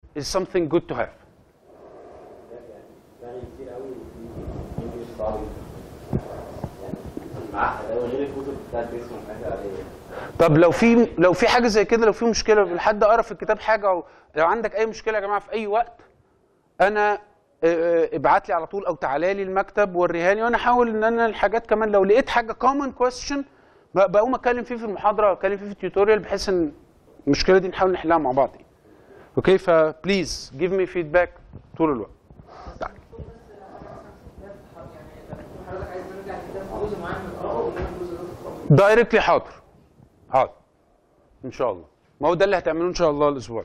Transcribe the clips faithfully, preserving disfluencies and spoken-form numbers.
is something good to have. يعني كتير قوي في انجلش صعب يعني معقد قوي غير الكتب بتاعت بيسمع حاجه عاديه. طب لو في لو في حاجه زي كده، لو في مشكله حد قرا في الكتاب حاجه، او لو عندك اي مشكله يا جماعه في اي وقت، انا ابعت لي على طول او تعالى لي المكتب وريها لي، وانا احاول ان انا الحاجات كمان لو لقيت حاجه كومن كويستشن بقوم اتكلم فيه في المحاضره، اتكلم فيه في التيوتوريال، بحيث ان المشكله دي نحاول نحلها مع بعض. اوكي، فبليز جيف مي فيدباك طول الوقت. دايركتلي حاضر حاضر ان شاء الله، ما هو ده اللي هتعملوه ان شاء الله الاسبوع.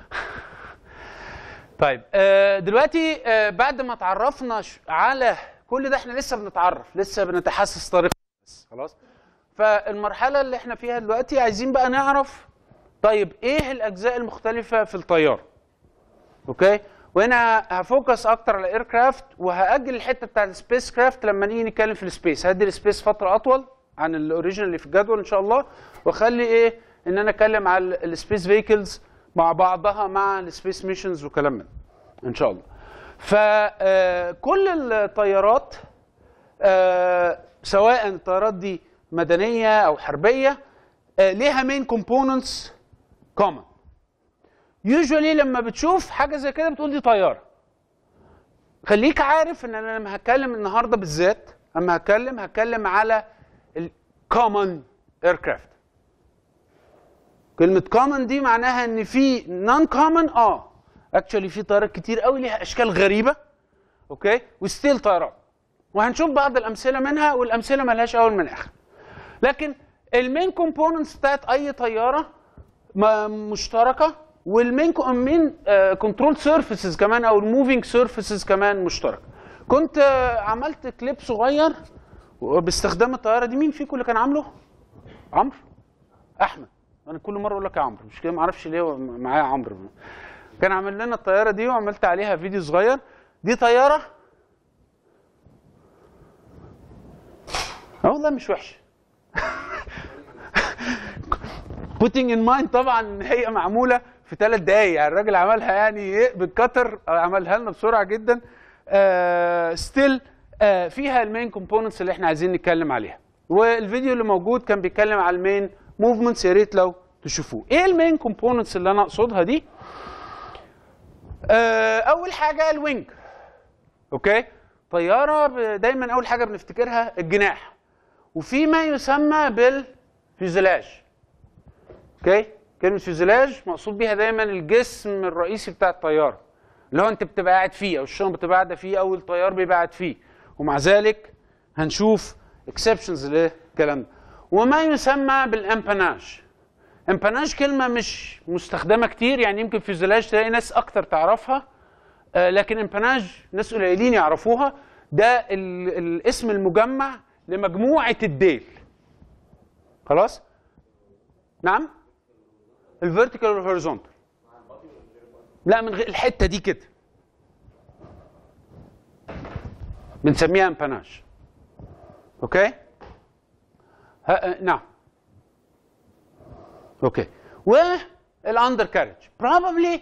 طيب آه دلوقتي آه بعد ما اتعرفنا على كل ده، احنا لسه بنتعرف، لسه بنتحسس طريقنا بس خلاص. فالمرحله اللي احنا فيها دلوقتي عايزين بقى نعرف طيب ايه الاجزاء المختلفه في الطياره. اوكي، وهنا هفوكس اكتر على الاير كرافت، وهاجل الحته بتاعت السبيس كرافت لما نيجي نتكلم في السبيس. هدي السبيس فتره اطول عن الاوريجينال اللي في الجدول ان شاء الله، واخلي ايه ان انا اتكلم على السبيس فيكلز مع بعضها مع السبيس ميشنز وكلام من ان شاء الله. فكل الطيارات سواء الطيارات دي مدنيه او حربيه ليها مين كومبوننتس كومن. يوجوالي لما بتشوف حاجه زي كده بتقول دي طياره. خليك عارف ان انا لما هتكلم النهارده بالذات، اما هتكلم هتكلم على الكومن ايركرافت. كلمه كومن دي معناها ان في نون كومن، اه اكشولي في طيارات كتير قوي ليها اشكال غريبه، اوكي، وستيل طيارات، وهنشوف بعض الامثله منها، والامثله مالهاش اول من اخر. لكن المين كومبوننتس بتاعت اي طياره مشتركه، والمين مين كنترول سيرفيسز كمان او الموفينج سيرفيسز كمان مشتركه. كنت عملت كليب صغير باستخدام الطياره دي. مين فيكم اللي كان عامله؟ عمرو؟ احمد؟ انا كل مره اقول لك يا عمرو، مش كده، ما اعرفش ليه معايا عمرو. كان عامل لنا الطياره دي وعملت عليها فيديو صغير. دي طياره اه والله مش وحشه. putting in mind طبعا ان هي معموله في ثلاث دقايق، يعني الراجل عملها يعني ايه بالكتر، عملها لنا بسرعه جدا. ستيل uh, uh, فيها المين كومبوننتس اللي احنا عايزين نتكلم عليها، والفيديو اللي موجود كان بيتكلم على المين موفمنتس، يا ريت لو تشوفوه. ايه المين كومبوننتس اللي انا اقصدها دي؟ uh, اول حاجه الوينج. اوكي، طياره دايما اول حاجه بنفتكرها الجناح، وفي ما يسمى بالفيوزلاج. اوكي، كلمه فيوزلاج مقصود بيها دايما الجسم الرئيسي بتاع الطياره، اللي هو انت بتبقى قاعد فيه او الشنطه بتبقى قاعده فيه او الطيار بيبقى قاعد فيه. ومع ذلك هنشوف اكسبشنز للكلام ده. وما يسمى بالامباناج. امباناج كلمه مش مستخدمه كتير، يعني يمكن فيوزلاج تلاقي ناس اكتر تعرفها، آه لكن امباناج ناس قليلين يعرفوها. ده الاسم المجمع لمجموعه الديل. خلاص؟ نعم؟ الفيرتيكال والهوريزونتال. لا، من غير الحته دي كده بنسميها امباناج. اوكي؟ ها نعم. اوكي، والاندر كارج بروبابلي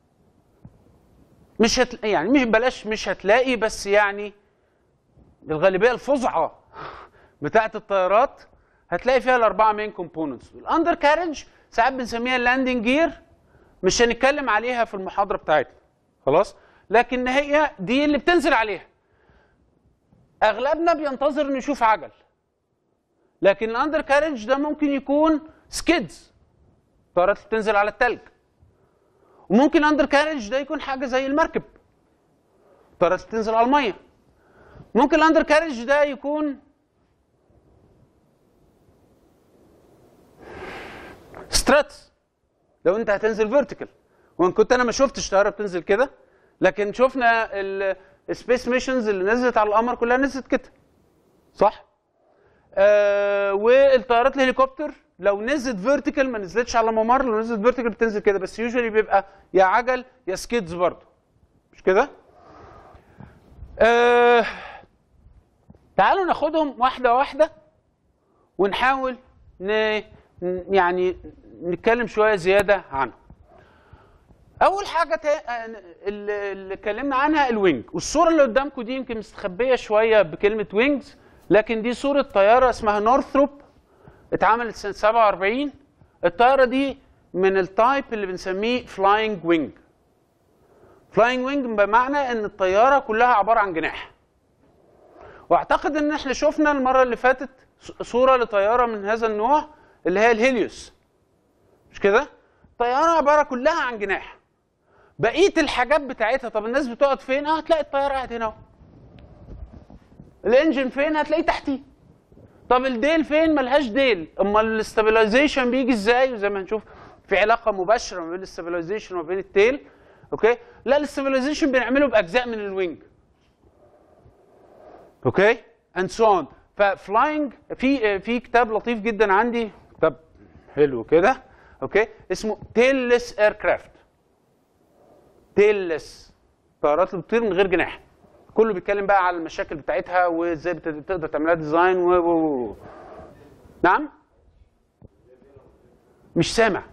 مش هتلاقي، يعني مش بلاش مش هتلاقي، بس يعني الغالبيه الفظعى بتاعت الطيارات هتلاقي فيها الاربعه مين كومبوننتس. الاندر كارج ساعات بنسميها اللاندنج جير، مش هنتكلم عليها في المحاضره بتاعتنا خلاص، لكن هي دي اللي بتنزل عليها. اغلبنا بينتظر انه يشوف عجل، لكن الاندر كارج ده ممكن يكون سكيدز، طيارات اللي بتنزل على الثلج. وممكن الاندر كارج ده يكون حاجه زي المركب، طيارات اللي بتنزل على الميه. ممكن الاندر كارج ده يكون ستراتس لو انت هتنزل فيرتيكال، وان كنت انا ما شفتش طياره بتنزل كده، لكن شفنا السبيس ميشنز اللي نزلت على القمر كلها نزلت كده، صح؟ آه والطيارات الهليكوبتر لو نزلت فيرتيكال ما نزلتش على ممر، لو نزلت فيرتيكال بتنزل كده، بس يوجوالي بيبقى يا عجل يا سكيدز برضه، مش كده؟ آه تعالوا ناخدهم واحده واحده ونحاول ن يعني نتكلم شويه زياده عنهم. اول حاجه تا... اللي اللي اتكلمنا عنها الوينج، والصوره اللي قدامكم دي يمكن مستخبيه شويه بكلمه وينجز، لكن دي صوره طياره اسمها نورثروب اتعملت سنه سبعة وأربعين. الطياره دي من التايب اللي بنسميه فلاينج وينج. فلاينج وينج بمعنى ان الطياره كلها عباره عن جناح. واعتقد ان احنا شفنا المره اللي فاتت صوره لطياره من هذا النوع اللي هي الهيليوس، مش كده؟ طياره عباره كلها عن جناح. بقيه الحاجات بتاعتها، طب الناس بتقعد فين؟ اه هتلاقي الطياره قاعد هنا اهو. الانجن فين؟ هتلاقيه تحتيه. طب الديل فين؟ ملهاش ديل. امال الاستابيلايزيشن بيجي ازاي؟ وزي ما هنشوف في علاقه مباشره ما بين الاستابيلايزيشن وما بين التيل. اوكي؟ لا، الاستابيلايزيشن بنعمله باجزاء من الوينج. اوكي؟ اند سو اون. ففلاينج في في كتاب لطيف جدا عندي، كتاب حلو كده، اوكي؟ اسمه تيللس ايركرافت. تيللس، طيارات اللي بتطير من غير جناح. كله بيتكلم بقى على المشاكل بتاعتها وازاي تقدر تعملها ديزاين و... و... نعم؟ مش سامع.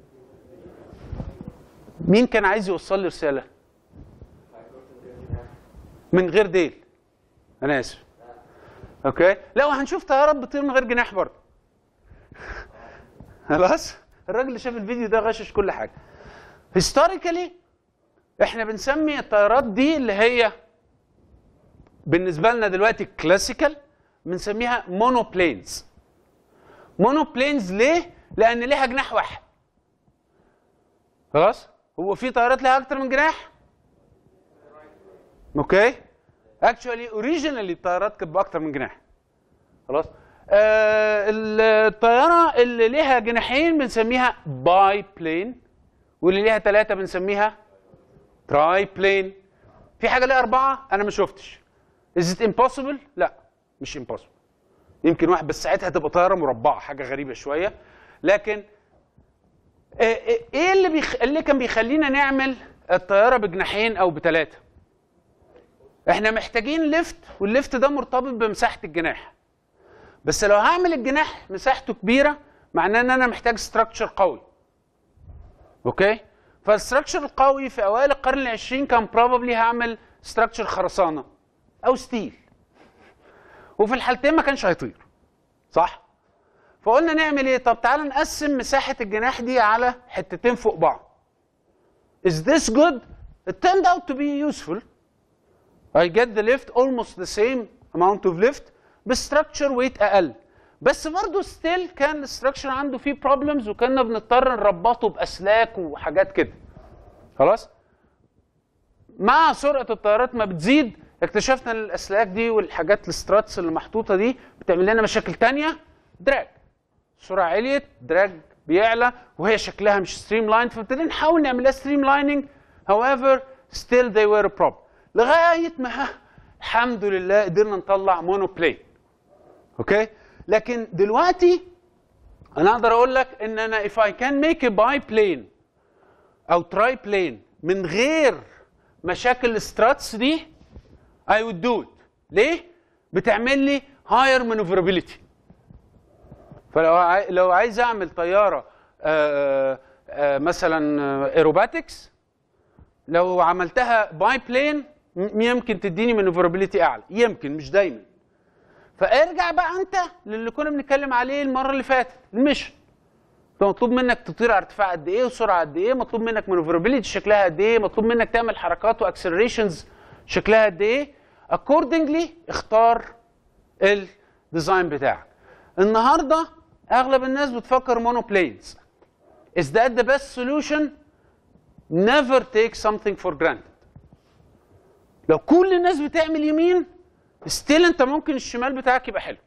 مين كان عايز يوصل لي رسالة؟ من غير ديل. أنا آسف. أوكي؟ لا، وهنشوف طيارات بتطير من غير جناح برضه. خلاص؟ الراجل اللي شاف الفيديو ده غشش كل حاجة. هيستوريكالي احنا بنسمي الطيارات دي اللي هي بالنسبة لنا دلوقتي كلاسيكال بنسميها مونوبلينز. مونوبلينز ليه؟ لأن ليها جناح واحد. خلاص؟ هو في طيارات لها أكتر من جناح؟ أوكي؟ اكشولي اوريجينالي الطيارات كانت بأكتر من جناح. خلاص؟ آه الطيارة اللي ليها جناحين بنسميها باي بلين، واللي ليها ثلاثة بنسميها تراي بلين. في حاجة ليها أربعة أنا ما شفتش. Is it impossible؟ لا، مش impossible. يمكن واحد بس ساعتها تبقى طيارة مربعة، حاجة غريبة شوية. لكن ايه اللي بيخ... اللي كان بيخلينا نعمل الطيارة بجناحين أو بثلاثة؟ احنا محتاجين ليفت، والليفت ده مرتبط بمساحة الجناح. بس لو هعمل الجناح مساحته كبيرة معناه ان انا محتاج ستراكشر قوي. اوكي؟ فالستراكشر القوي في اوائل القرن العشرين كان بروبابلي هعمل ستراكشر خرسانة او ستيل. وفي الحالتين ما كانش هيطير. صح؟ فقلنا نعمل ايه؟ طب تعالى نقسم مساحة الجناح دي على حتتين فوق بعض. Is this good? It turned out to be useful. I get the lift almost the same amount of lift بستراكشر ويت اقل. بس برضه ستيل كان الستراكشر عنده فيه بروبلمز، وكنا بنضطر نربطه باسلاك وحاجات كده. خلاص؟ مع سرعة الطيارات ما بتزيد اكتشفنا ان الاسلاك دي والحاجات الستراتس اللي محطوطة دي بتعمل لنا مشاكل تانية. دراج. السرعة عليت، دراج بيعلى، وهي شكلها مش ستريم لاين، فابتدينا نحاول نعملها ستريم لايننج. however still they were a problem. لغاية ما الحمد لله قدرنا نطلع مونوبلين. اوكي؟ لكن دلوقتي انا اقدر اقول لك ان انا if I can make a biplane او triplane من غير مشاكل الستراتس دي I would do it. ليه؟ بتعمل لي higher maneuverability. فلو عاي... لو عايز اعمل طياره آآ آآ مثلا ايروباتكس، لو عملتها باي بلين يمكن تديني مانوفرابيلتي اعلى، يمكن مش دايما. فارجع بقى انت للي كنا بنتكلم عليه المره اللي فاتت، الميشن. مطلوب منك تطير على ارتفاع قد ايه وسرعه قد ايه، مطلوب منك مانوفرابيلتي شكلها قد ايه، مطلوب منك تعمل حركات واكسلريشنز شكلها قد ايه. اكوردنجلي اختار الديزاين بتاعك. النهارده اغلب الناس بتفكر مونوبلينز. Is that the best solution? Never take something for granted. لو كل الناس بتعمل يمين ستيل انت ممكن الشمال بتاعك يبقى حلو.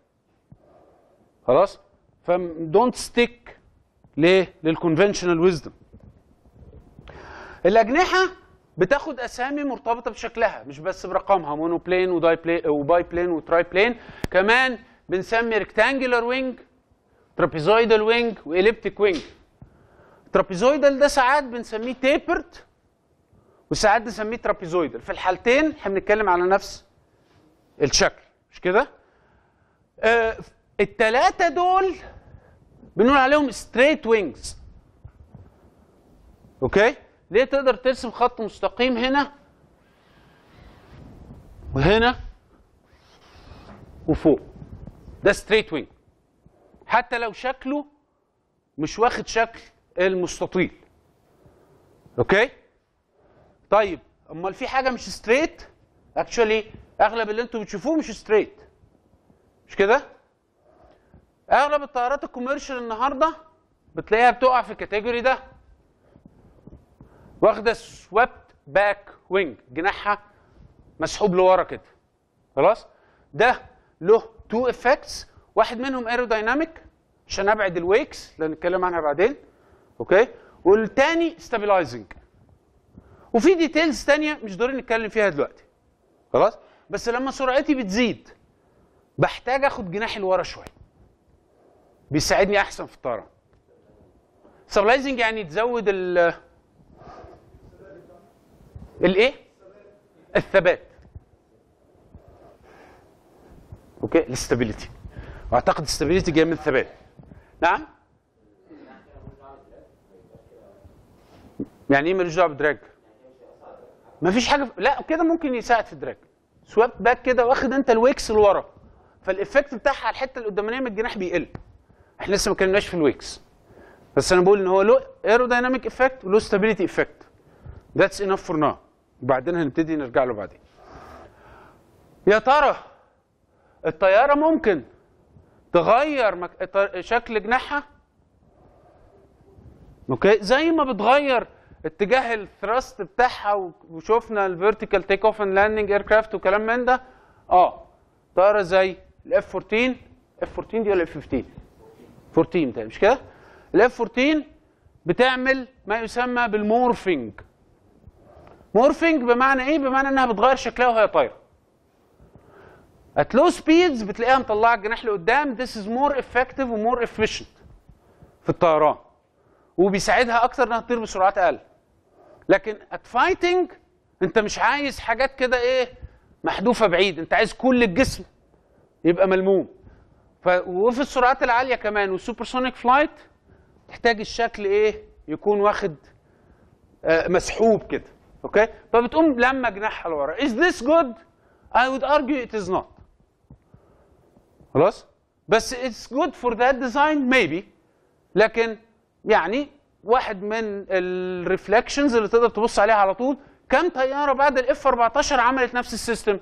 خلاص؟ ف don't stick ليه؟ للconventional wisdom. الأجنحة بتاخد أسامي مرتبطة بشكلها مش بس برقمها، مونوبلين وداي بلين وباي بلين وتراي بلين. كمان بنسمي rectangular wing، trapezoidal wing وelliptic wing. trapezoidal ده ساعات بنسميه tapered وساعات بنسميه trapezoidal. في الحالتين احنا بنتكلم على نفس الشكل، مش كده؟ آه التلاتة دول بنقول عليهم straight wings. اوكي؟ ليه تقدر ترسم خط مستقيم هنا وهنا وفوق. ده ستريت وينج حتى لو شكله مش واخد شكل المستطيل. اوكي؟ طيب امال في حاجه مش ستريت؟ اكشولي اغلب اللي انتم بتشوفوه مش ستريت. مش كده؟ اغلب الطيارات الكوميرشال النهارده بتلاقيها بتقع في الكاتيجوري ده. واخده سويبت باك وينج، جناحها مسحوب لورا كده. خلاص؟ ده له تو افكتس، واحد منهم ايرودايناميك عشان ابعد الويكس اللي هنتكلم عنها بعدين. اوكي؟ والتاني ستابلايزنج. وفي ديتيلز تانية مش ضروري نتكلم فيها دلوقتي. خلاص؟ بس لما سرعتي بتزيد بحتاج اخد جناحي لورا شويه. بيساعدني احسن في الطيران. ستابلايزنج يعني تزود ال الايه؟ الثبات. اوكي؟ الاستابيليتي. واعتقد الاستابيليتي جايه من الثبات. نعم؟ يعني ايه ملوش دعوه بدراج؟ مفيش حاجه. لا كده ممكن يساعد في الدراج. سواب باك كده واخد انت الويكس لورا، فالافكت بتاعها على الحته القدامانيه من الجناح بيقل. احنا لسه ما اتكلمناش في الويكس، بس انا بقول ان هو له ايرودايناميك افكت وله ستابيليتي افكت. ذاتس انف فور ناو. وبعدين هنبتدي نرجع له بعدين. يا ترى الطياره ممكن تغير مك... شكل جناحها؟ اوكي؟ زي ما بتغير اتجاه الثراست بتاعها وشوفنا الفيرتيكال تيك اوف اند لاندنج اير كرافت وكلام من ده. اه طياره زي الاف أربعتاشر. اف أربعتاشر دي ولا اف خمستاشر؟ أربعتاشر ده مش كده؟ الاف أربعتاشر بتعمل ما يسمى بالمورفينج. مورفينج بمعنى ايه؟ بمعنى انها بتغير شكلها وهي طايره. at low speeds بتلاقيها مطلعه الجناح لقدام. this is more effective و more efficient في الطيران، وبيساعدها اكتر انها تطير بسرعات اقل. لكن at fighting انت مش عايز حاجات كده ايه محذوفه بعيد، انت عايز كل الجسم يبقى ملموم. ف... وفي السرعات العاليه كمان والسوبرسونيك فلايت تحتاج الشكل ايه يكون واخد آه مسحوب كده. اوكي؟ فبتقوم لما جناحها لورا. is this good؟ I would argue it is not. خلاص؟ بس it's good for that design maybe. لكن يعني واحد من الريفلكشنز اللي تقدر تبص عليها على طول، كم طياره بعد الاف أربعتاشر عملت نفس السيستم؟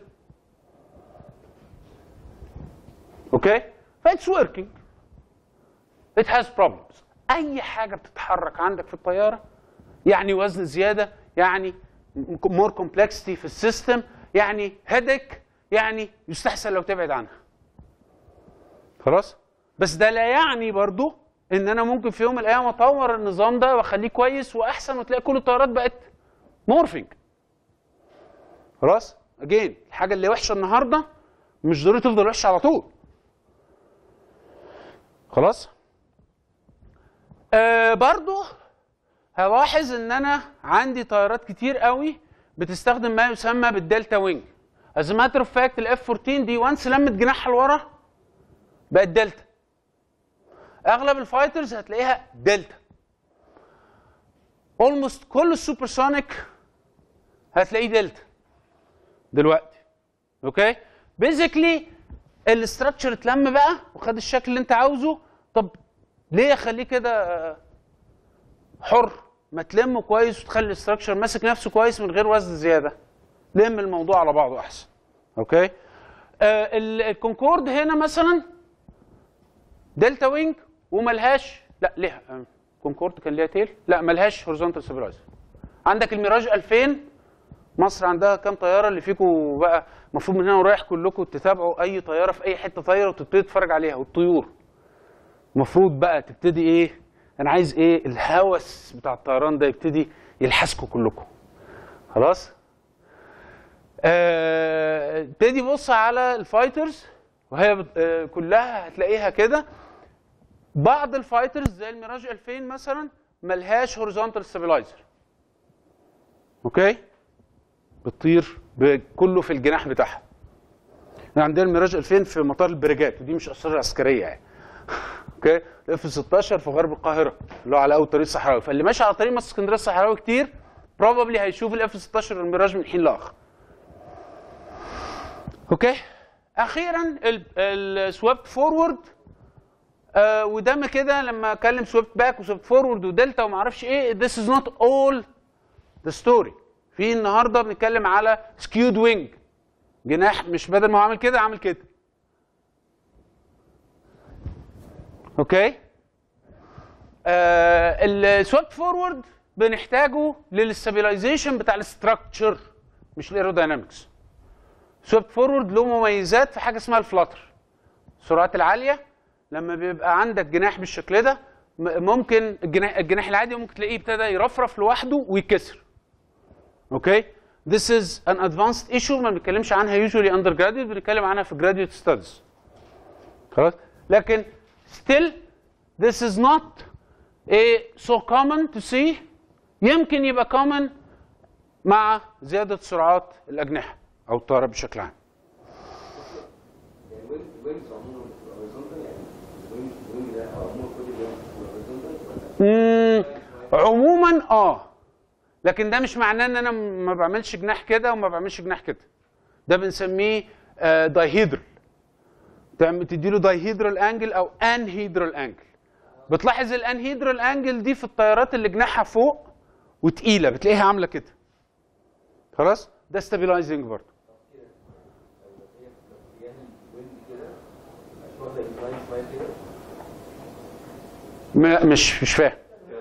اوكي؟ فايتس وركينج. it has problems. اي حاجه بتتحرك عندك في الطياره يعني وزن زياده، يعني more complexity في السيستم، يعني headache، يعني يستحسن لو تبعد عنها. خلاص؟ بس ده لا يعني برضو ان انا ممكن في يوم من الايام اطور النظام ده واخليه كويس واحسن وتلاقي كل الطيارات بقت مورفينج. خلاص؟ اجين الحاجه اللي وحشه النهارده مش ضروري تفضل وحشه على طول. خلاص؟ آه برضو هلاحظ ان انا عندي طيارات كتير قوي بتستخدم ما يسمى بالدلتا وينج. از ماتر اوف فاكت الاف أربعتاشر دي وانس لمت جناحها لورا بقت دلتا. اغلب الفايترز هتلاقيها دلتا. اولموست كل السوبرسونيك هتلاقيه دلتا دلوقتي. اوكي؟ بيزيكلي الاستراكشر اتلم بقى وخد الشكل اللي انت عاوزه. طب ليه اخليه كده حر؟ ما تلمه كويس وتخلي الاستراكشر ماسك نفسه كويس من غير وزن زياده. لم الموضوع على بعضه احسن. اوكي؟ آه الكونكورد هنا مثلا دلتا وينج وملهاش، لا ليها كونكورد كان ليها تيل، لا ملهاش هوريزونتال ستابلايزر. عندك الميراج ألفين، مصر عندها كام طياره اللي فيكم بقى المفروض من هنا ورايح كلكم تتابعوا اي طياره في اي حته طايره وتبتدي تتفرج عليها. والطيور المفروض بقى تبتدي ايه؟ انا عايز ايه؟ الهوس بتاع الطيران ده يبتدي يلحسكم كلكم. خلاص؟ آه، ابتدي بص على الفايترز وهي آه كلها هتلاقيها كده. بعض الفايترز زي الميراج ألفين مثلا ملهاش هوريزونتال ستابلايزر. اوكي؟ بتطير كله في الجناح بتاعها. عندنا الميراج ألفين في مطار البريجات ودي مش اسرار عسكريه يعني. اوكي؟ الاف ستاشر في غرب القاهره اللي هو على اول طريق صحراوي، فاللي ماشي على طريق مصر اسكندريه الصحراوي كتير بروبابلي هيشوف الاف ستاشر الميراج من حين لاخر. اوكي. اخيرا السويبت فورورد، آه وده كده لما اكلم سويبت باك وسويبت فورورد ودلتا وما اعرفش ايه، this is not all the story. في النهارده بنتكلم على سكيود وينج، جناح مش بدل ما هو عامل كده عامل كده. اوكي. آه السويبت فورورد بنحتاجه للستابيلايزيشن بتاع الاستراكشر مش الايروداينامكس. سويبت فورورد له مميزات في حاجه اسمها الفلاتر، السرعات العاليه. لما بيبقى عندك جناح بالشكل ده ممكن الجناح الجناح العادي ممكن تلاقيه ابتدى يرفرف لوحده ويتكسر. اوكي. This is an advanced issue ما بنتكلمش عنها usually undergraduate، بنتكلم عنها في graduate studies. خلاص؟ لكن still this is not a so common to see. يمكن يبقى common مع زيادة سرعات الأجنحة أو الطائرات بشكل عام. عموما اه، لكن ده مش معناه ان انا ما بعملش جناح كده وما بعملش جناح كده. ده بنسميه آه دايهيدرال. تديله دايهيدرال انجل او انهيدرال انجل. بتلاحظ الانهيدرال انجل دي في الطيارات اللي جناحها فوق وتقيله بتلاقيها عامله كده. خلاص؟ ده ستابيلايزنج برضه. مش مش فاهم.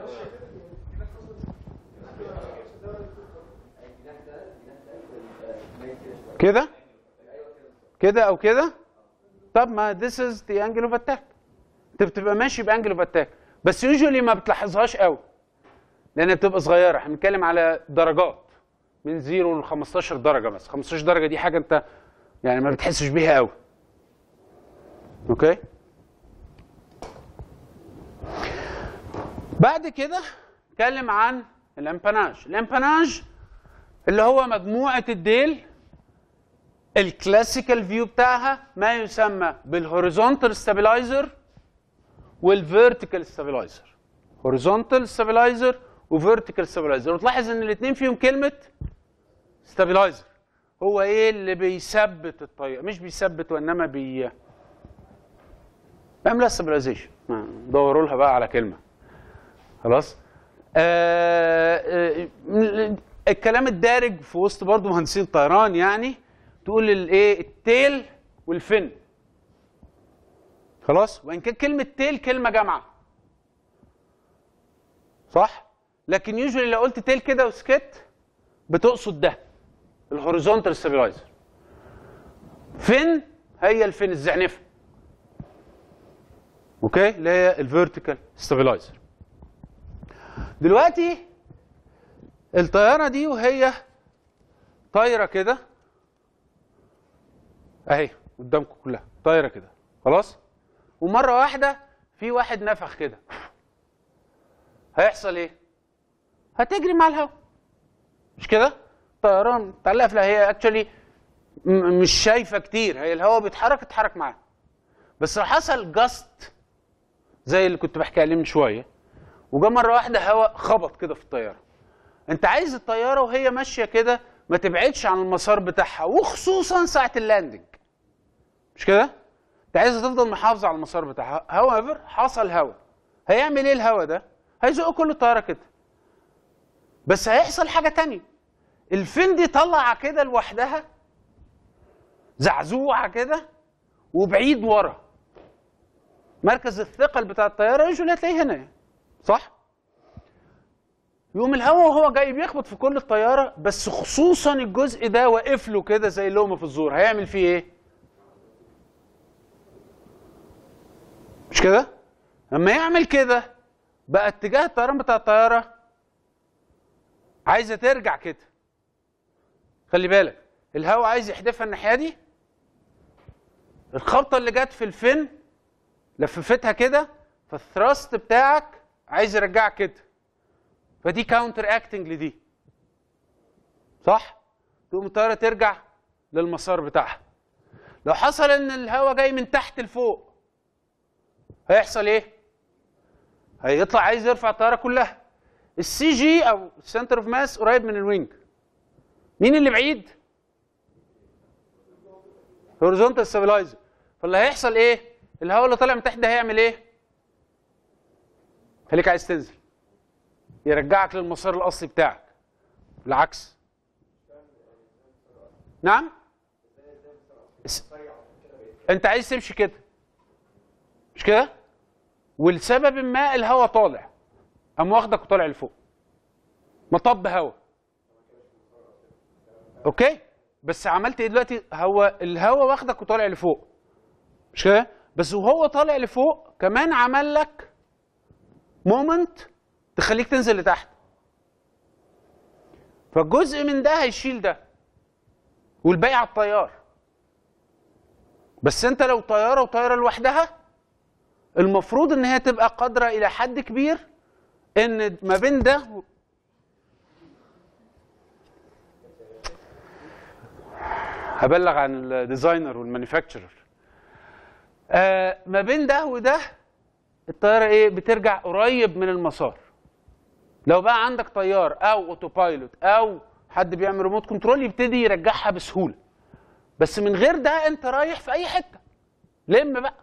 كده كده او كده. طب ما this is the angle of attack. انت بتبقى ماشي بانجل اوف اتاك، بس يوجوالي ما بتلاحظهاش قوي لانها بتبقى صغيره. احنا بنتكلم على درجات من صفر ل خمستاشر درجه، بس خمستاشر درجه دي حاجه انت يعني ما بتحسش بيها قوي. اوكي. بعد كده نتكلم عن الامباناج. الامباناج اللي هو مجموعه الديل الكلاسيكال فيو بتاعها ما يسمى بالهوريزونتال ستابيلايزر والفيرتيكال ستابيلايزر. هوريزونتال ستابيلايزر وفيرتيكال ستابيلايزر، وتلاحظ ان الاثنين فيهم كلمه ستابيلايزر. هو ايه اللي بيثبت الطياره؟ مش بيثبت وانما بي بيعمل لها ستابيلايزيشن. دوروا لها بقى على كلمه. خلاص. آه آه الكلام الدارج في وسط برضه مهندسين الطيران يعني تقول الايه التيل والفن. خلاص. وان كان كلمه تيل كلمه جامعه صح، لكن يوجوالي لو قلت تيل كده وسكت بتقصد ده الهوريزونتال ستابيلايزر. فن هي الفن الزعنفه. اوكي. اللي هي الفيرتيكال ستابيلايزر. دلوقتي الطياره دي وهي طايره كده اهي قدامكم كلها طايره كده. خلاص. ومره واحده في واحد نفخ كده، هيحصل ايه؟ هتجري مع الهواء مش كده؟ طيران متعلقه في، هي اكشولي مش شايفه كتير، هي الهواء بيتحرك اتحرك معاه. بس لو حصل جاست زي اللي كنت بحكي عليه من شويه وجا مره واحده هواء خبط كده في الطياره، انت عايز الطياره وهي ماشيه كده ما تبعدش عن المسار بتاعها، وخصوصا ساعه اللاندنج مش كده؟ انت عايز تفضل محافظه على المسار بتاعها. هاويفر حصل هواء، هيعمل ايه الهواء ده؟ هيزق كل الطياره كده. بس هيحصل حاجه تانية، الفن دي طلع كده لوحدها زعزوعه كده وبعيد ورا. مركز الثقل بتاع الطياره يجوا هتلاقيه هنا صح؟ يقوم الهواء وهو جاي بيخبط في كل الطياره، بس خصوصا الجزء ده واقف له كده زي اللومه في الزور، هيعمل فيه ايه؟ مش كده؟ لما يعمل كده بقى اتجاه الطيران بتاع الطياره عايزه ترجع كده. خلي بالك الهواء عايز يحدفها الناحيه دي، الخبطه اللي جت في الفن لففتها كده، فالثراست بتاعك عايز يرجعك كده، فدي كاونتر اكتنج لدي صح؟ تقوم الطياره ترجع للمسار بتاعها. لو حصل ان الهواء جاي من تحت لفوق هيحصل ايه؟ هيطلع عايز يرفع الطياره كلها، السي جي او السنتر اوف ماس قريب من الوينج. مين اللي بعيد؟ هوريزونتال ستابلايزر. فاللي هيحصل ايه؟ الهواء اللي طالع من تحت ده هيعمل ايه؟ خليك عايز تنزل، يرجعك للمسار الاصلي بتاعك. بالعكس. نعم؟ انت عايز تمشي كده مش كده؟ ولسبب ما الهواء طالع قام واخدك وطالع لفوق، مطب هواء. اوكي؟ بس عملت ايه دلوقتي؟ هو الهواء واخدك وطالع لفوق مش كده؟ بس وهو طالع لفوق كمان عمل لك مومنت تخليك تنزل لتحت. فجزء من ده هيشيل ده والباقي على الطيار. بس انت لو طياره وطياره لوحدها المفروض ان هي تبقى قادره الى حد كبير ان ما بين ده هبلغ عن الديزاينر والمانيفاكتشرر. آه ما بين ده وده الطياره ايه؟ بترجع قريب من المسار. لو بقى عندك طيار او اوتو بايلوت او حد بيعمل ريموت كنترول يبتدي يرجعها بسهوله. بس من غير ده انت رايح في اي حته. لم بقى.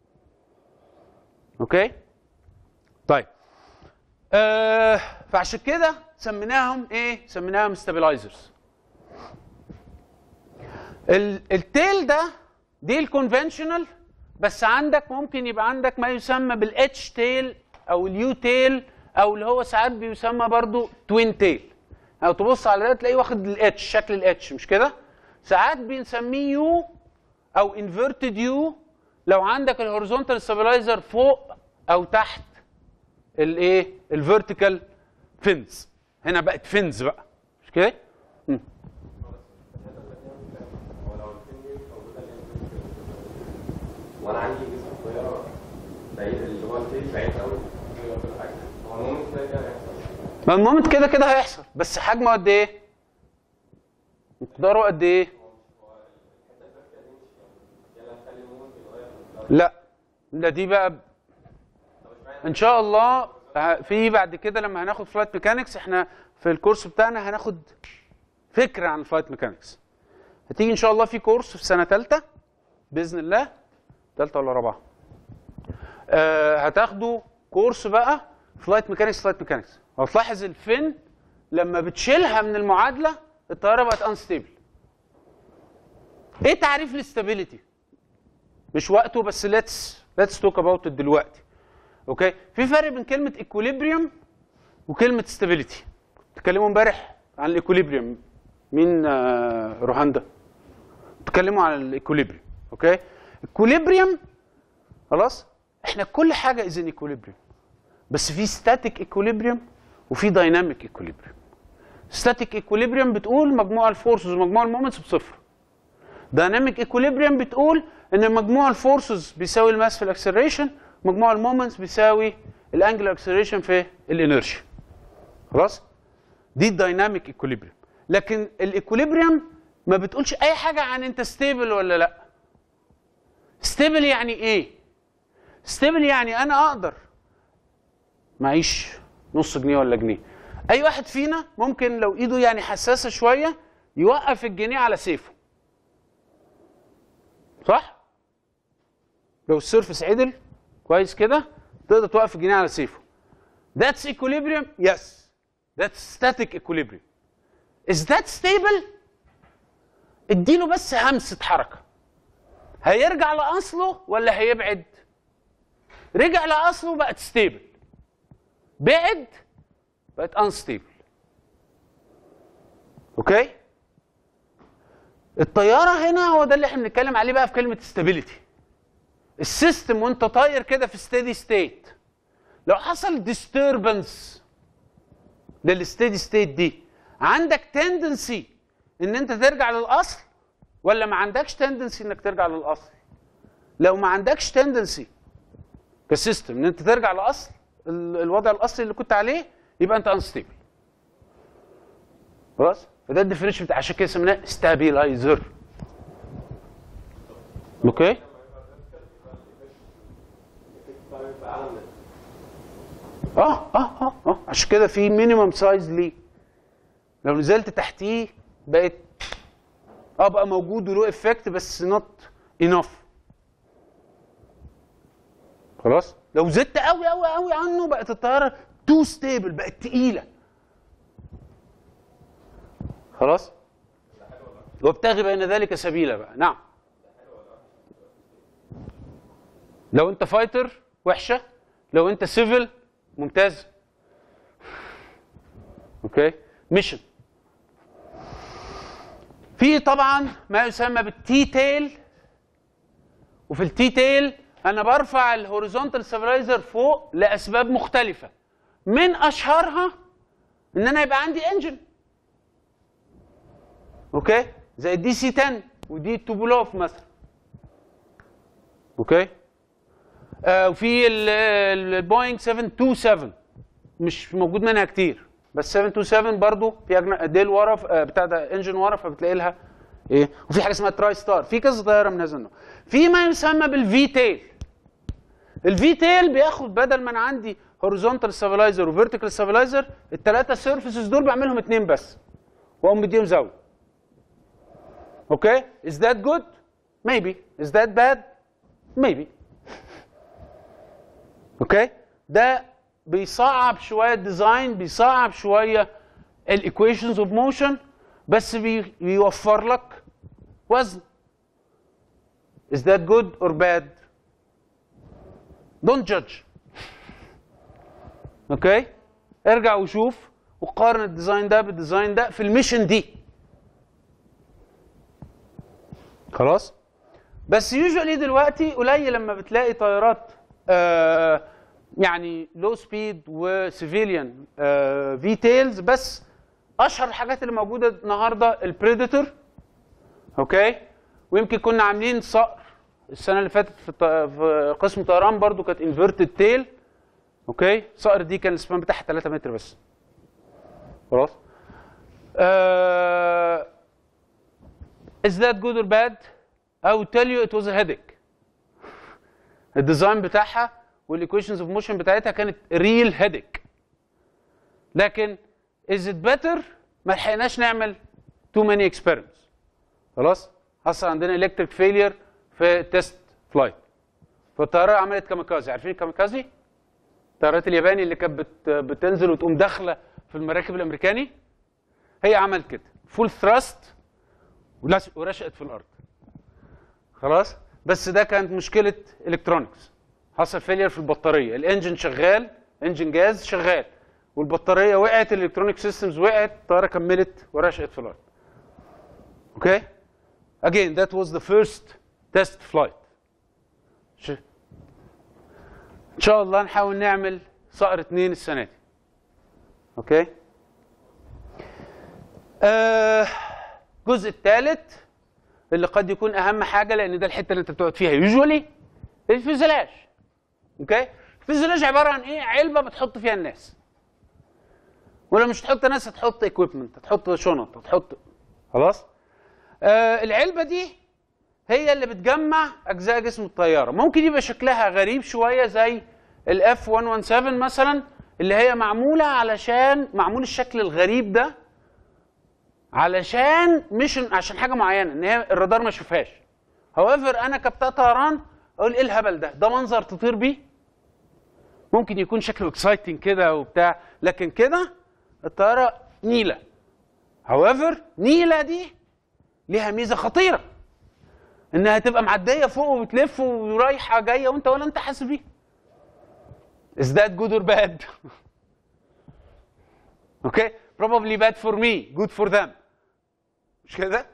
اوكي؟ طيب. آه فعشان كده سميناهم ايه؟ سميناهم ستابلايزرز. التيل ده دي الكونفنشنال، بس عندك ممكن يبقى عندك ما يسمى بالاتش تيل او اليو تيل او اللي هو ساعات بيسمى برضو توين تيل. او تبص على ده تلاقيه واخد الاتش، شكل الاتش مش كده؟ ساعات بنسميه يو او انفيرتد يو لو عندك الهوريزونتال ستابلايزر فوق او تحت الايه؟ الفيرتيكال فينز. هنا بقت فينز بقى مش كده؟ وانا عندي جسم صغيره بعيد اللي هو الفيل بعيد قوي كل حاجه. هو المومنت كده كده هيحصل. ما المومنت كده كده هيحصل، بس حجمه قد ايه؟ مقداره قد ايه؟ لا لا دي بقى ان شاء الله في بعد كده لما هناخد فلايت ميكانكس. احنا في الكورس بتاعنا هناخد فكره عن الفلايت ميكانكس. هتيجي ان شاء الله في كورس في سنه ثالثه باذن الله، ثالثه ولا رابعه. آه هتاخدوا كورس بقى فلايت ميكانكس. فلايت ميكانكس هتلاحظ الفين لما بتشيلها من المعادله الطياره بقت انستيبل. ايه تعريف الاستابيليتي؟ مش وقته بس ليتس ليتس توك اباوت دلوقتي. اوكي؟ في فرق بين كلمه ايكوليبريم وكلمه ستابيليتي. اتكلموا امبارح عن الايكوليبريم. مين آه روهاندا؟ اتكلموا عن الايكوليبريم. اوكي؟ ايكوليبريم خلاص؟ احنا كل حاجه از ان ايكوليبريم. بس في ستاتيك ايكوليبريم وفي دايناميك ايكوليبريم. ستاتيك ايكوليبريم بتقول مجموع الفورسز ومجموع المومنتس بصفر. دايناميك ايكوليبريم بتقول ان مجموع الفورسز بيساوي الماس في الاكسلريشن، مجموع المومنتس بيساوي الانجلر اكسلريشن في الانرشيا. خلاص؟ دي الدايناميك ايكوليبريم. لكن الايكوليبريم ما بتقولش اي حاجه عن انت ستيبل ولا لا. ستيبل يعني ايه؟ ستيبل يعني انا اقدر معيش نص جنيه ولا جنيه. اي واحد فينا ممكن لو ايده يعني حساسه شويه يوقف الجنيه على سيفه. صح؟ لو السيرفس عدل كويس كده تقدر توقف الجنيه على سيفه. That's equilibrium? Yes. That's static equilibrium. Is that stable؟ اديله بس همسة حركة. هيرجع لأصله ولا هيبعد؟ رجع لأصله بقت ستيبل. بعد بقت unstable. اوكي؟ الطيارة هنا هو ده اللي احنا بنتكلم عليه بقى في كلمة stability. السيستم وانت طاير كده في steady state لو حصل disturbance للستيدي ستيت دي عندك تندنسي ان انت ترجع للاصل ولا ما عندكش تندنسي انك ترجع للاصل؟ لو ما عندكش تندنسي كسيستم ان انت ترجع لاصل الوضع الاصلي اللي كنت عليه يبقى انت انستيبل. خلاص؟ فده الديفينيشن بتاع، عشان كده سميناه ستابيلايزر. اوكي؟ اه اه اه اه عشان كده في مينيمم سايز ليه. لو نزلت تحتيه بقت اه بقى موجود وله افكت بس نوت انف. خلاص؟ لو زدت قوي قوي قوي عنه بقت الطياره تو ستيبل، بقت تقيله. خلاص؟ وابتغي بين ذلك سبيلا بقى. نعم. لو انت فايتر وحشه، لو انت سيفل ممتاز. اوكي؟ ميشن. في طبعا ما يسمى بالتي تيل، وفي التي تيل انا برفع الهوريزونتال ستابلايزر فوق لاسباب مختلفه، من اشهرها ان انا يبقى عندي انجن. اوكي؟ زي الدي سي عشرة ودي توبولوف مثلا. اوكي؟ آه وفي البوينج سبعمية وسبعة وعشرين مش موجود منها كتير، بس سبعمية وسبعة وعشرين برضو في ديل ورا آه بتاع ده انجن ورا، فبتلاقي لها ايه. وفي حاجه اسمها تراي ستار، في كذا طياره من هذا النوع. في ما يسمى بالفي تيل. الفي تيل بياخد بدل ما انا عندي هوريزونتال ستابلايزر وفيرتيكال ستابلايزر، الثلاثه سيرفيسز دول بعملهم اثنين بس واقوم مديهم زاويه. اوكي؟ Is that good? Maybe. Is that bad? Maybe. اوكي؟ ده بيصعب شويه الديزاين، بيصعب شويه الايكويشنز اوف موشن، بس بي بيوفر لك وزن. Is that good or bad? Don't judge. اوكي؟ ارجع وشوف وقارن الديزاين ده بالديزاين ده في الميشن دي. خلاص؟ بس يوجوالي دلوقتي قليل لما بتلاقي طيارات آه يعني لو سبيد وسيفيليان آه في تيلز، بس اشهر الحاجات اللي موجوده النهارده البريديتور. اوكي؟ ويمكن كنا عاملين صقر السنه اللي فاتت في, في قسم طيران برضو كانت انفيرتد تيل. اوكي؟ صقر دي كان السبان بتاعها ثلاثة متر بس. خلاص؟ آه Is that good or bad? I will tell you it was a headache. الديزاين بتاعها والايكويشنز اوف موشن بتاعتها كانت ريل headache. لكن is it better؟ ما لحقناش نعمل too many experiments. خلاص؟ حصل عندنا electric failure في تيست فلايت. فالطياره عملت كاميكازي، عارفين الكاميكازي؟ الطيارات الياباني اللي كانت بت بتنزل وتقوم داخله في المراكب الامريكاني. هي عملت كده فول ثراست ورشقت في الارض. خلاص؟ بس ده كانت مشكله الكترونكس. حصل فيلير في البطاريه، الانجن شغال، انجن جاز شغال، والبطاريه وقعت، الالكترونيك سيستمز وقعت، الطياره كملت ورشقت في الارض. اوكي؟ Again that was the first test flight. ان شاء الله نحاول نعمل صقر اتنين السنه دي. اوكي؟ آه الجزء الثالث اللي قد يكون اهم حاجه، لان ده الحته اللي انت بتقعد فيها يوجوالي، الفيوزلاج. اوكي؟ الفيوزلاج عباره عن ايه؟ علبه بتحط فيها الناس. ولو مش تحط ناس هتحط اكويبمنت، هتحط شنط، هتحط. خلاص؟ آه العلبه دي هي اللي بتجمع اجزاء جسم الطياره. ممكن يبقى شكلها غريب شويه زي الاف مية وسبعتاشر مثلا، اللي هي معموله علشان معمول الشكل الغريب ده علشان مش عشان حاجه معينه، ان هي الرادار ما يشوفهاش. هاويفر انا كبتاع طيران اقول ايه الهبل ده؟ ده منظر تطير بيه؟ ممكن يكون شكله اكسايتنج كده وبتاع، لكن كده الطياره نيله. هاويفر نيله دي ليها ميزه خطيره، انها تبقى معديه فوق وبتلف ورايحه جايه وانت ولا انت حاسس بيها. Is that good or bad? Okay? Probably bad for me, good for them. مش كده؟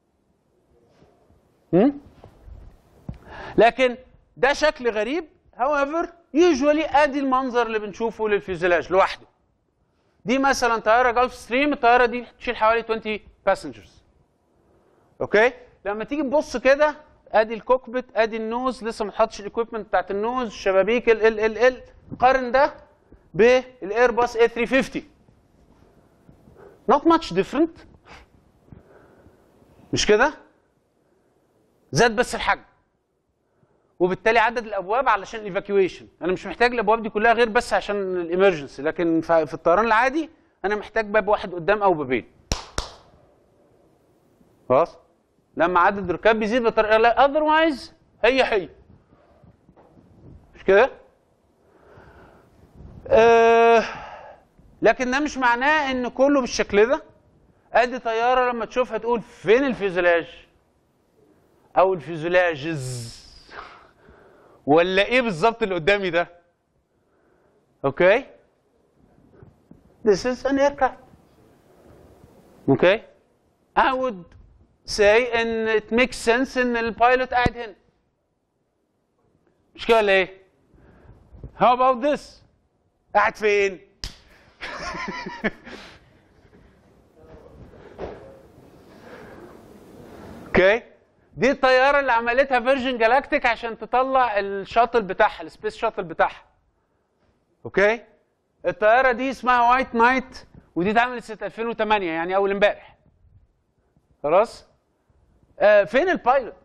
هم؟ لكن ده شكل غريب. however usually ادي المنظر اللي بنشوفه للفيوزلاج لوحده. دي مثلا طياره جولف ستريم، الطياره دي تشيل حوالي عشرين باسنجرز. اوكي؟ لما تيجي تبص كده ادي الكوكبيت، ادي النوز، لسه ما حطش الاكويبمنت بتاعت النوز، الشبابيك، ال ال ال ال قارن ده بالايرباص اي ثلاثمية وخمسين. not much different. مش كده؟ زاد بس الحجم. وبالتالي عدد الابواب علشان الايفاكيويشن. انا مش محتاج الابواب دي كلها غير بس عشان الامرجنسي، لكن في الطيران العادي انا محتاج باب واحد قدام او بابين. خلاص؟ لما عدد الركاب بيزيد بطريقه لا اذروايز هي هي. مش كده؟ آه لكن ده مش معناه ان كله بالشكل ده. ادي طياره لما تشوفها تقول فين الفيوزلاج؟ او الفيوزلاجز ولا ايه بالظبط اللي قدامي ده؟ اوكي؟ This is an aircraft. Okay? I would say ان it makes sense ان البايلوت قاعد هنا. مش كده ولا ايه؟ How about this؟ قاعد فين؟ اوكي؟ دي الطياره اللي عملتها فيرجن جالاكتيك عشان تطلع الشاتل بتاعها، السبيس شاتل بتاعها. اوكي؟ الطياره دي اسمها وايت نايت، ودي اتعملت سنه ألفين وثمانية يعني اول امبارح. خلاص؟ آه فين البايلوت؟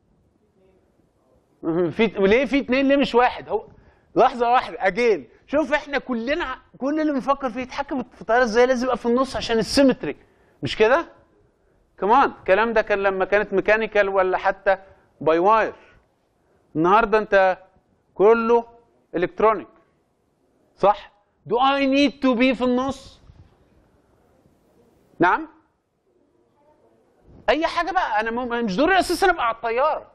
في ليه في اثنين ليه مش واحد؟ هو لحظه واحده اجين، شوف احنا كلنا كل اللي بنفكر فيه يتحكم في الطياره ازاي لازم يبقى في النص عشان السيمتري، مش كده؟ كمان الكلام ده كان لما كانت ميكانيكال ولا حتى باي واير. النهارده انت كله الكترونيك. صح؟ Do I need to be في النص؟ نعم؟ أي حاجة بقى، أنا مش ضروري أساسا أبقى على الطيارة.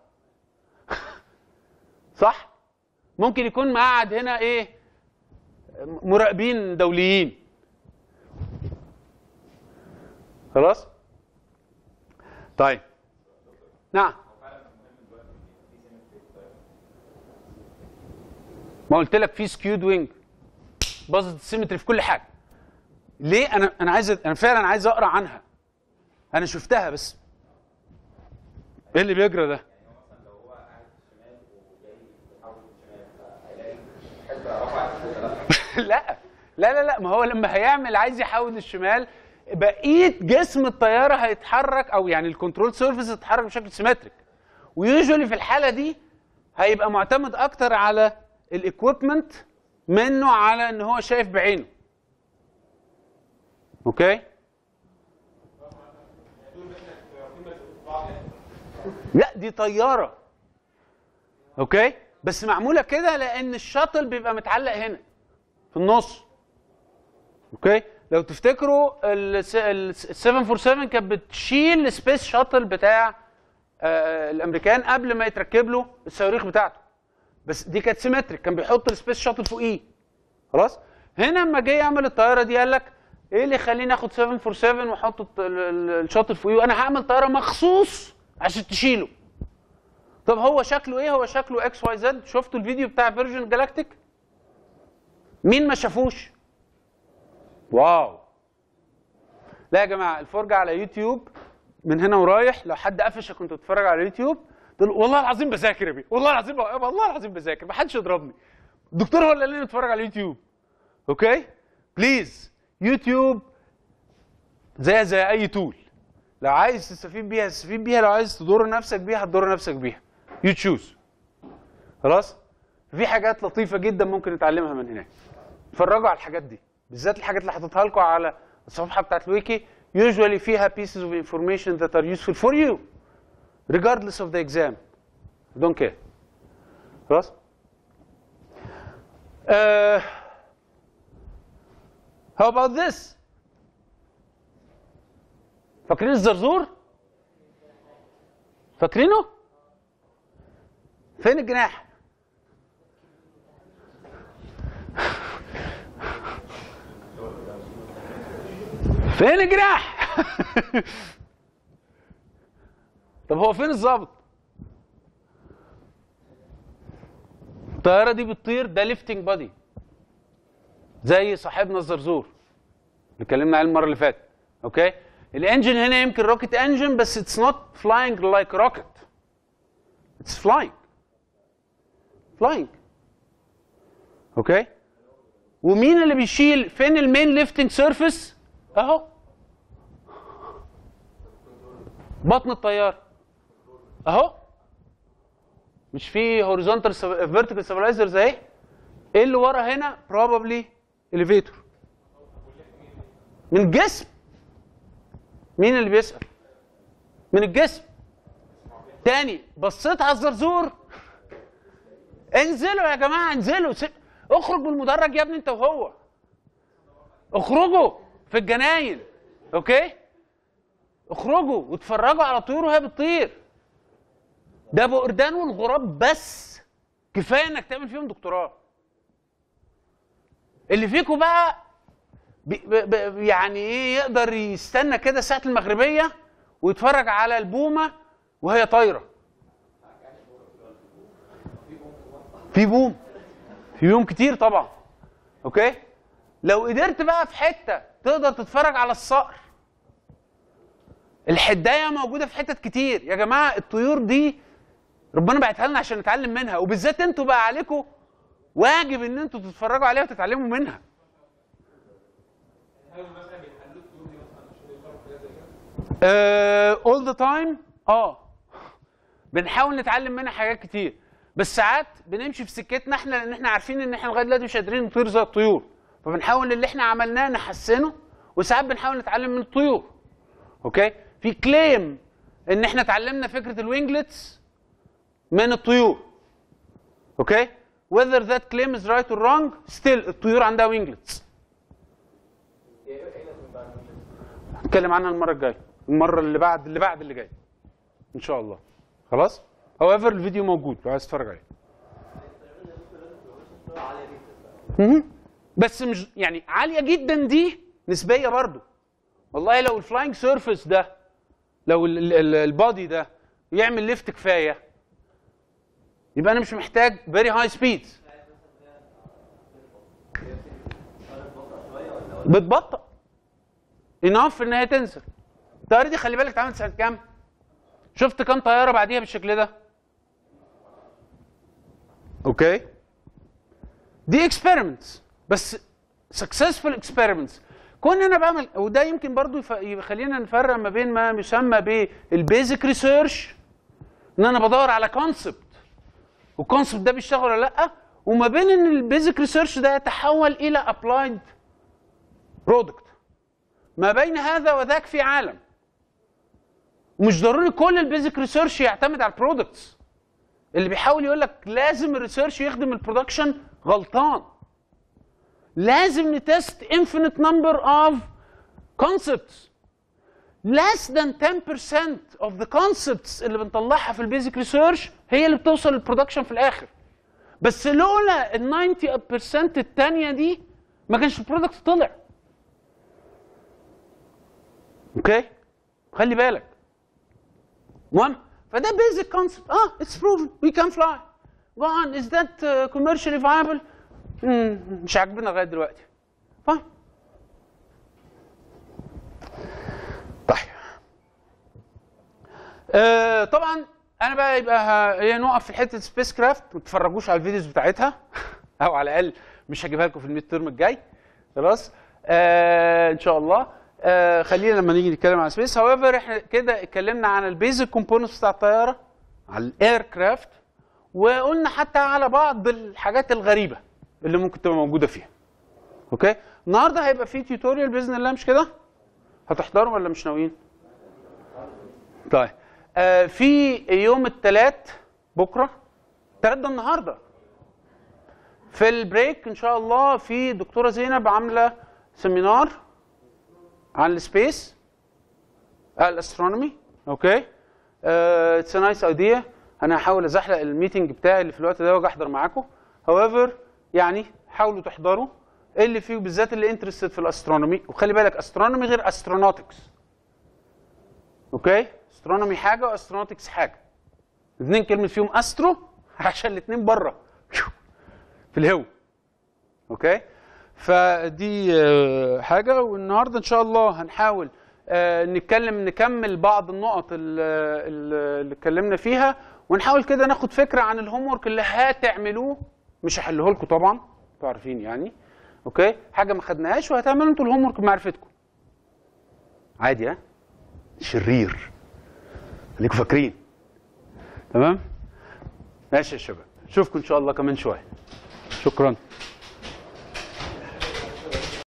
صح؟ ممكن يكون مقعد هنا إيه؟ مراقبين دوليين. خلاص؟ طيب. نعم. ما قلت لك في سكيود وينج. باظت السيمتري في كل حاجه. ليه؟ انا انا عايز انا فعلا عايز اقرا عنها. انا شفتها بس. ايه اللي بيجرى ده؟ يعني هو مثلا لو هو قاعد شمال وجاي بيحاول شمال فهيلاقي حته رفعت. لا لا لا لا ما هو لما هيعمل عايز يحول الشمال بقيه جسم الطياره هيتحرك، او يعني الكنترول سيرفيس هتتحرك بشكل سيمتريك. ويوجوالي في الحاله دي هيبقى معتمد اكتر على الاكويبمنت منه على ان هو شايف بعينه. اوكي؟ لا دي طياره. اوكي؟ بس معموله كده لان الشاتل بيبقى متعلق هنا في النص. اوكي؟ لو تفتكروا ال سبعة أربعة سبعة كانت بتشيل السبيس شاتل بتاع آه الامريكان قبل ما يتركب له الصواريخ بتاعته. بس دي كانت سيمتريك، كان بيحط السبيس شاتل فوقيه. خلاص؟ هنا لما جه يعمل الطياره دي قال لك ايه اللي يخليني اخد سبعة أربعة سبعة واحط الشاتل فوقيه وانا هعمل طياره مخصوص عشان تشيله. طب هو شكله ايه؟ هو شكله اكس واي زد. شفتوا الفيديو بتاع فيرجن جالاكتيك؟ مين ما شافوش؟ واو. لا يا جماعه الفرجه على يوتيوب من هنا ورايح، لو حد قفشك كنت بتتفرج على يوتيوب تقول والله العظيم بذاكر يا بيه، والله العظيم والله العظيم بذاكر، ما حدش يضربني. الدكتور هو اللي قال لي نتفرج على اليوتيوب. اوكي؟ بليز يوتيوب زي زي اي تول، لو عايز تستفيد بيها تستفيد بيها، لو عايز تضر نفسك بيها هتضر نفسك بيها. يو تشوز. خلاص؟ في حاجات لطيفه جدا ممكن نتعلمها من هناك. اتفرجوا على الحاجات دي، بالذات الحاجات اللي حاططها لكم على الصفحه بتاعت الويكي، usually فيها pieces of information that are useful for you regardless of the exam. Don't care. خلاص؟ uh, how about this؟ فاكرين الزرزور؟ فاكرينه؟ فين الجناح؟ فين الجناح؟ طب هو فين الظابط؟ الطيارة دي بتطير، ده ليفتنج بادي زي صاحبنا الزرزور اللي اتكلمنا عليه المرة اللي فاتت. اوكي؟ الانجن هنا يمكن روكيت انجن بس اتس نوت فلاينج لايك روكيت. اتس فلاينج. فلاينج. اوكي؟ ومين اللي بيشيل؟ فين المين ليفتنج سيرفيس؟ اهو بطن الطيارة اهو. مش في هوريزونتال فيرتيكال ستابلايزرز اهي. ايه اللي ورا هنا؟ بروبابلي اليفيتور. من الجسم. مين اللي بيسأل؟ من الجسم. تاني بصيت على الزرزور. انزلوا يا جماعه انزلوا، اخرج من المدرج يا ابني انت وهو. اخرجوا في الجناين، اوكي؟ اخرجوا واتفرجوا على الطيور وهي بتطير. ده بقردان والغراب بس كفايه انك تعمل فيهم دكتوراه. اللي فيكم بقى بي بي يعني ايه يقدر يستنى كده ساعه المغربيه ويتفرج على البومه وهي طايره. في بوم في بوم كتير طبعا، اوكي؟ لو قدرت بقى في حته تقدر تتفرج على الصقر. الحدايه موجوده في حتت كتير يا جماعه. الطيور دي ربنا بعتها لنا عشان نتعلم منها، وبالذات انتوا بقى عليكم واجب ان انتوا تتفرجوا عليها وتتعلموا منها. اول ذا تايم اه بنحاول نتعلم منها حاجات كتير، بس ساعات بنمشي في سكتنا احنا لان احنا عارفين ان احنا لغايه دلوقتي مش قادرين نطير زي الطيور، فبنحاول اللي احنا عملناه نحسنه، وساعات بنحاول نتعلم من الطيور. اوكي؟ في كليم ان احنا اتعلمنا فكره الوينجلتس من الطيور. اوكي؟ whether that claim is right or wrong still الطيور عندها وينجلتس. هنتكلم عنها المره الجايه، المره اللي بعد اللي بعد اللي جايه ان شاء الله. خلاص؟ however الفيديو موجود لو عايز تتفرج عليه. بس مش يعني عاليه جدا دي نسبيه برضو. والله لو الفلاينج سيرفيس ده لو البادي ده يعمل ليفت كفايه يبقى انا مش محتاج فيري هاي سبيد. بتبطأ اناف ان هي تنزل. الطياره دي خلي بالك اتعملت سنه كام؟ شفت كام طياره بعديها بالشكل ده؟ اوكي؟ دي اكسبيرمنتس بس سكسسفul اكسبيرمنتس. كون انا بعمل، وده يمكن برضو يخلينا نفرق ما بين ما يسمى بالبيزك ريسيرش ان انا بدور على كونسبت والكونسبت ده بيشتغل ولا لا، وما بين ان البيزك ريسيرش ده يتحول الى ابلايد برودكت. ما بين هذا وذاك في عالم، ومش ضروري كل البيزك ريسيرش يعتمد على البرودكتس. اللي بيحاول يقول لك لازم الريسيرش يخدم البرودكشن غلطان. لازم نتست infinite number of concepts. less than ten percent of the concepts اللي بنطلعها في البيزك ريسيرش هي اللي بتوصل للبرودكشن في الاخر. بس لولا ال ninety percent الثانيه دي ما كانش البرودكت طلع. اوكي؟ خلي بالك. المهم فده basic concept. اه it's proven we can fly. go on. is that uh, commercially viable؟ مم. مش عاجبنا لغايه دلوقتي. فاهم؟ طيب. آه طبعا انا بقى يبقى هي نقف في حته سبيس كرافت، ما تتفرجوش على الفيديوز بتاعتها او على الاقل مش هجيبها لكم في الميد ترم الجاي. خلاص؟ آه ان شاء الله. آه خلينا لما نيجي نتكلم عن سبيس. هاويفر احنا كده اتكلمنا عن البيزك كومبوننتس بتاع الطياره، على الاير كرافت، وقلنا حتى على بعض الحاجات الغريبه اللي ممكن تبقى موجوده فيها. اوكي؟ النهارده هيبقى في تيوتوريال باذن الله، مش كده؟ هتحضروا ولا مش ناويين؟ طيب. آه في يوم الثلاث بكره، الثلاث ده النهارده. في البريك ان شاء الله في دكتوره زينب عامله سيمينار عن السبيس، الاسترونومي. اوكي؟ اتس ا نايس ايديا. انا هحاول ازحلق الميتنج بتاعي اللي في الوقت ده واجي احضر معاكم. هاويفر يعني حاولوا تحضروا اللي فيه، بالذات اللي انترستد في الاسترونومي. وخلي بالك استرونومي غير استرونوتكس. اوكي؟ استرونومي حاجه واسترونوتكس حاجه. الاثنين كلمه فيهم استرو عشان الاثنين بره في الهو. اوكي؟ فدي حاجه. والنهارده ان شاء الله هنحاول نتكلم نكمل بعض النقط اللي اتكلمنا فيها، ونحاول كده ناخد فكره عن الهوم ورك اللي هتعملوه. مش هحله لكم طبعا، انتوا عارفين يعني. اوكي؟ حاجه ما خدناهاش وهتعملوا انتوا الهوم ورك بمعرفتكم. عادي. ها؟ شرير. خليكم فاكرين. تمام؟ ماشي يا شباب، اشوفكم ان شاء الله كمان شويه. شكرا.